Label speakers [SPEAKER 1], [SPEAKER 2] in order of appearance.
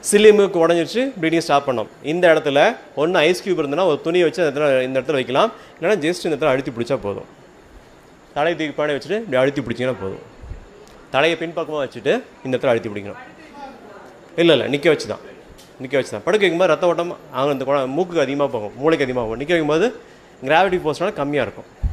[SPEAKER 1] Chilli மூக்கு உடஞ்சிருச்சு, bleeding stop பண்ணோம். இந்த இடத்துல ஒன்று ஐஸ் க்யூப் இருந்ததுன்னா ஒரு துணியை வச்சு இந்த இடத்துல வைக்கலாம், இல்லைனா ஜஸ்ட் இந்த இடத்துல அழுத்தி பிடிச்சா போதும். தலையை தூக்கி பானை வச்சுட்டு இப்படி அழுத்தி பிடிச்சிங்கன்னா போதும். தலையை பின்பக்கமாக வச்சுட்டு இந்த இடத்துல அழுத்தி பிடிக்கணும். இல்லை நிற்க வச்சு தான் படுக்க வைக்கும்போது ரத்த ஓட்டம் அவங்க இந்த மூக்குக்கு அதிகமாக போகும், மூளைக்கு அதிகமாக போகும். நிற்க வைக்கும்போது கிராவிட்டி போஸ்ட்னால கம்மியாக இருக்கும்.